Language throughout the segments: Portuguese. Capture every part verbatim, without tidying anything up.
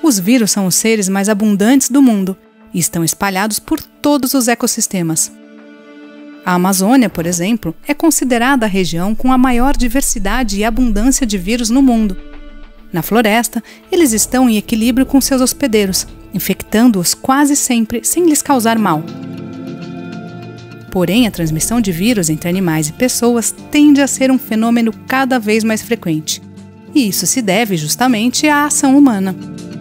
Os vírus são os seres mais abundantes do mundo e estão espalhados por todos os ecossistemas. A Amazônia, por exemplo, é considerada a região com a maior diversidade e abundância de vírus no mundo. Na floresta, eles estão em equilíbrio com seus hospedeiros, infectando-os quase sempre sem lhes causar mal. Porém, a transmissão de vírus entre animais e pessoas tende a ser um fenômeno cada vez mais frequente. E isso se deve justamente à ação humana.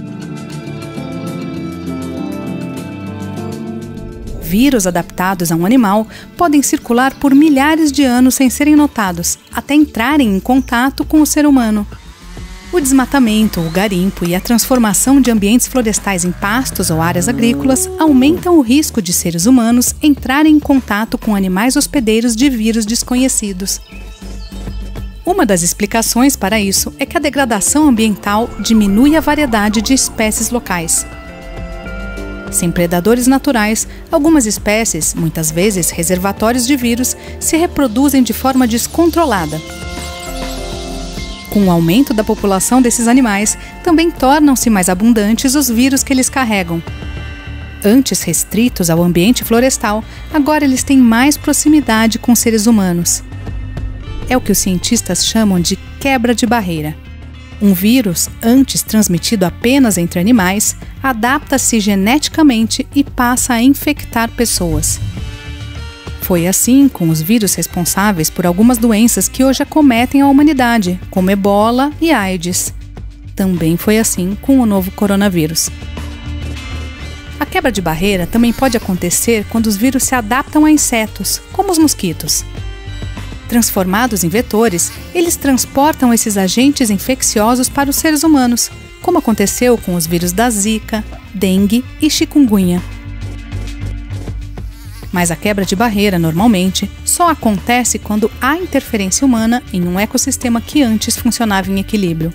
Vírus adaptados a um animal podem circular por milhares de anos sem serem notados, até entrarem em contato com o ser humano. O desmatamento, o garimpo e a transformação de ambientes florestais em pastos ou áreas agrícolas aumentam o risco de seres humanos entrarem em contato com animais hospedeiros de vírus desconhecidos. Uma das explicações para isso é que a degradação ambiental diminui a variedade de espécies locais. Sem predadores naturais, algumas espécies, muitas vezes reservatórios de vírus, se reproduzem de forma descontrolada. Com o aumento da população desses animais, também tornam-se mais abundantes os vírus que eles carregam. Antes restritos ao ambiente florestal, agora eles têm mais proximidade com seres humanos. É o que os cientistas chamam de quebra de barreira. Um vírus, antes transmitido apenas entre animais, adapta-se geneticamente e passa a infectar pessoas. Foi assim com os vírus responsáveis por algumas doenças que hoje acometem a humanidade, como Ebola e AIDS. Também foi assim com o novo coronavírus. A quebra de barreira também pode acontecer quando os vírus se adaptam a insetos, como os mosquitos. Transformados em vetores, eles transportam esses agentes infecciosos para os seres humanos, como aconteceu com os vírus da Zika, dengue e chikungunya. Mas a quebra de barreira, normalmente, só acontece quando há interferência humana em um ecossistema que antes funcionava em equilíbrio.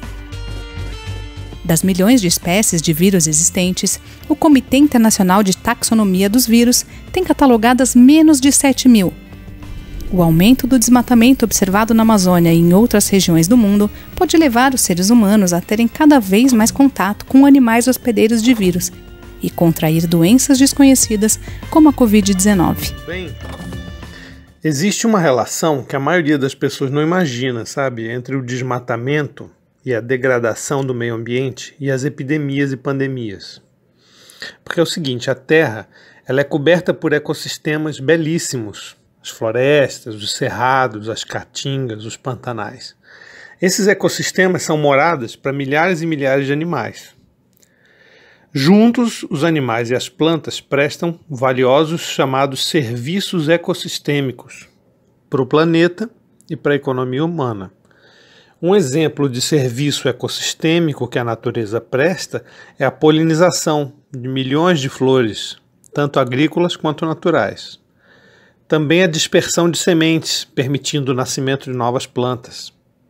Das milhões de espécies de vírus existentes, o Comitê Internacional de Taxonomia dos Vírus tem catalogadas menos de sete mil. O aumento do desmatamento observado na Amazônia e em outras regiões do mundo pode levar os seres humanos a terem cada vez mais contato com animais hospedeiros de vírus e contrair doenças desconhecidas como a covid dezenove. Bem, existe uma relação que a maioria das pessoas não imagina, sabe, entre o desmatamento e a degradação do meio ambiente e as epidemias e pandemias. Porque é o seguinte, a Terra ela é coberta por ecossistemas belíssimos, as florestas, os cerrados, as caatingas, os pantanais. Esses ecossistemas são moradas para milhares e milhares de animais. Juntos, os animais e as plantas prestam valiosos chamados serviços ecossistêmicos para o planeta e para a economia humana. Um exemplo de serviço ecossistêmico que a natureza presta é a polinização de milhões de flores, tanto agrícolas quanto naturais. Também a dispersão de sementes, permitindo o nascimento de novas plantas.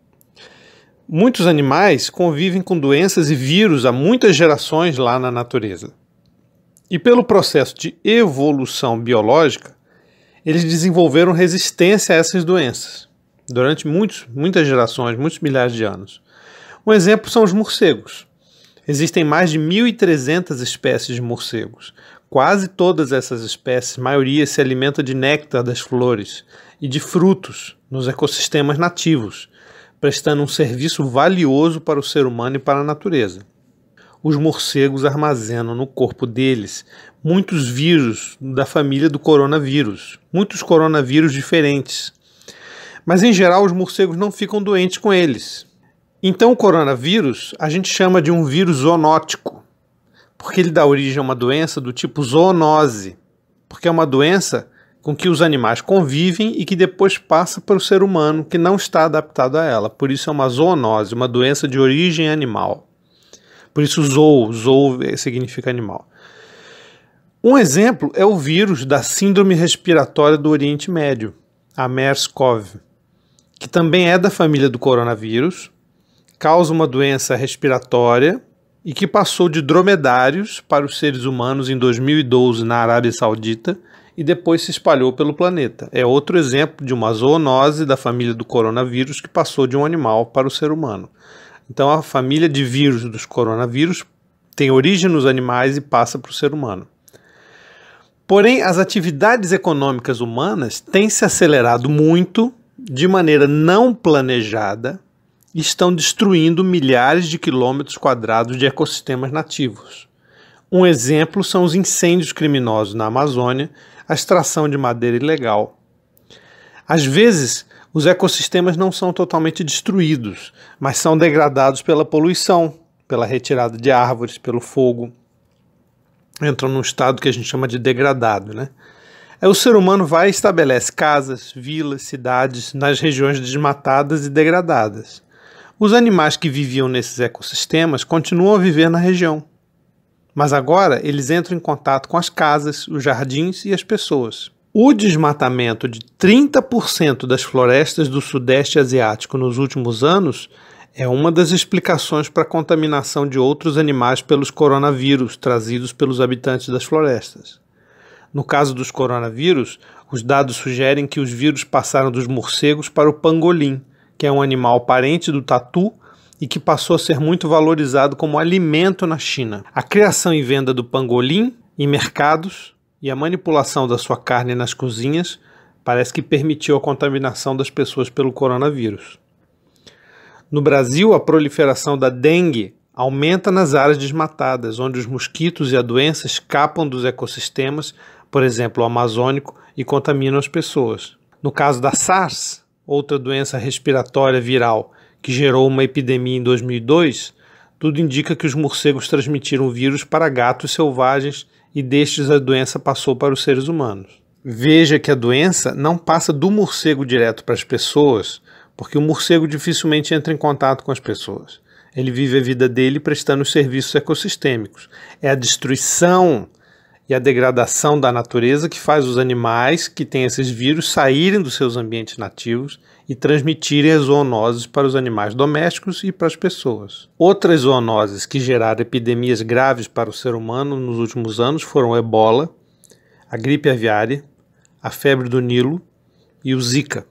Muitos animais convivem com doenças e vírus há muitas gerações lá na natureza. E pelo processo de evolução biológica, eles desenvolveram resistência a essas doenças durante muitos, muitas gerações, muitos milhares de anos. Um exemplo são os morcegos. Existem mais de mil e trezentas espécies de morcegos. Quase todas essas espécies, a maioria se alimenta de néctar das flores e de frutos nos ecossistemas nativos, prestando um serviço valioso para o ser humano e para a natureza. Os morcegos armazenam no corpo deles muitos vírus da família do coronavírus, muitos coronavírus diferentes. Mas, em geral, os morcegos não ficam doentes com eles. Então, o coronavírus a gente chama de um vírus zoonótico, porque ele dá origem a uma doença do tipo zoonose, porque é uma doença com que os animais convivem e que depois passa para o ser humano que não está adaptado a ela. Por isso é uma zoonose, uma doença de origem animal. Por isso zoo, zoo significa animal. Um exemplo é o vírus da síndrome respiratória do Oriente Médio, a MERS-CoV, que também é da família do coronavírus, causa uma doença respiratória e que passou de dromedários para os seres humanos em dois mil e doze na Arábia Saudita e depois se espalhou pelo planeta. É outro exemplo de uma zoonose da família do coronavírus que passou de um animal para o ser humano. Então a família de vírus dos coronavírus tem origem nos animais e passa para o ser humano. Porém, as atividades econômicas humanas têm se acelerado muito, de maneira não planejada, e estão destruindo milhares de quilômetros quadrados de ecossistemas nativos. Um exemplo são os incêndios criminosos na Amazônia, a extração de madeira ilegal. Às vezes, os ecossistemas não são totalmente destruídos, mas são degradados pela poluição, pela retirada de árvores, pelo fogo. Entram num estado que a gente chama de degradado, né? Aí o ser humano vai e estabelece casas, vilas, cidades nas regiões desmatadas e degradadas. Os animais que viviam nesses ecossistemas continuam a viver na região, mas agora eles entram em contato com as casas, os jardins e as pessoas. O desmatamento de trinta por cento das florestas do Sudeste Asiático nos últimos anos é uma das explicações para a contaminação de outros animais pelos coronavírus trazidos pelos habitantes das florestas. No caso dos coronavírus, os dados sugerem que os vírus passaram dos morcegos para o pangolim, que é um animal parente do tatu e que passou a ser muito valorizado como alimento na China. A criação e venda do pangolim em mercados e a manipulação da sua carne nas cozinhas parece que permitiu a contaminação das pessoas pelo coronavírus. No Brasil, a proliferação da dengue aumenta nas áreas desmatadas, onde os mosquitos e a doença escapam dos ecossistemas, por exemplo, o amazônico, e contaminam as pessoas. No caso da SARS, outra doença respiratória viral que gerou uma epidemia em dois mil e dois, tudo indica que os morcegos transmitiram o vírus para gatos selvagens e destes a doença passou para os seres humanos. Veja que a doença não passa do morcego direto para as pessoas, porque o morcego dificilmente entra em contato com as pessoas. Ele vive a vida dele prestando os serviços ecossistêmicos. É a destruição e a degradação da natureza que faz os animais que têm esses vírus saírem dos seus ambientes nativos e transmitirem as zoonoses para os animais domésticos e para as pessoas. Outras zoonoses que geraram epidemias graves para o ser humano nos últimos anos foram o ebola, a gripe aviária, a febre do Nilo e o Zika.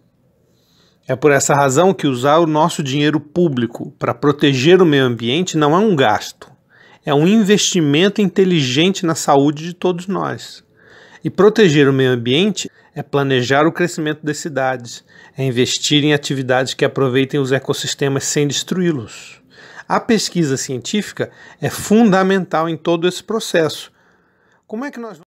É por essa razão que usar o nosso dinheiro público para proteger o meio ambiente não é um gasto, é um investimento inteligente na saúde de todos nós. E proteger o meio ambiente é planejar o crescimento das cidades, é investir em atividades que aproveitem os ecossistemas sem destruí-los. A pesquisa científica é fundamental em todo esse processo. Como é que nós